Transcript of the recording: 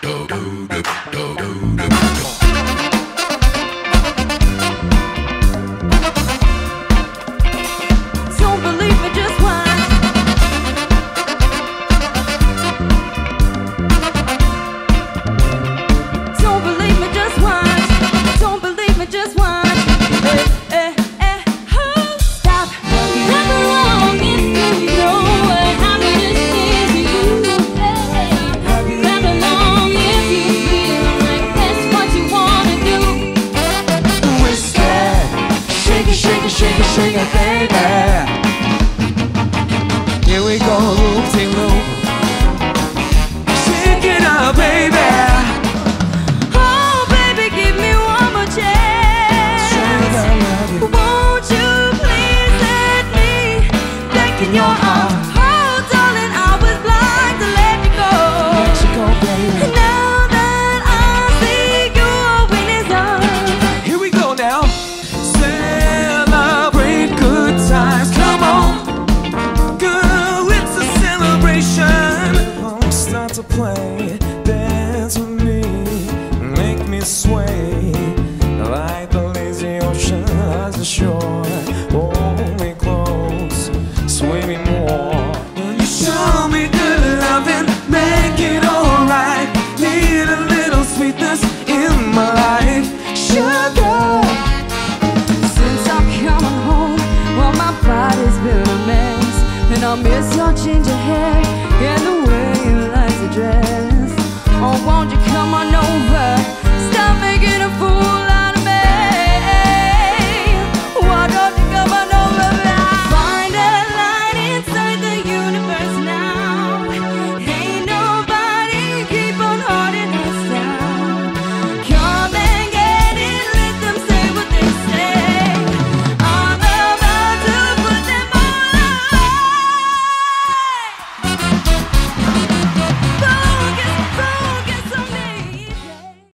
Shake it, baby. Here we go, loop-de-loop. Shake it up, baby. Oh, baby, give me one more chance. Won't you please let me back in your arms? Oh, darling, I was blind to let you go. Let you go, baby. Now that I see you're winning some. Here we go now. Celebrate good times, come on. Girl, it's a celebration. Start to play.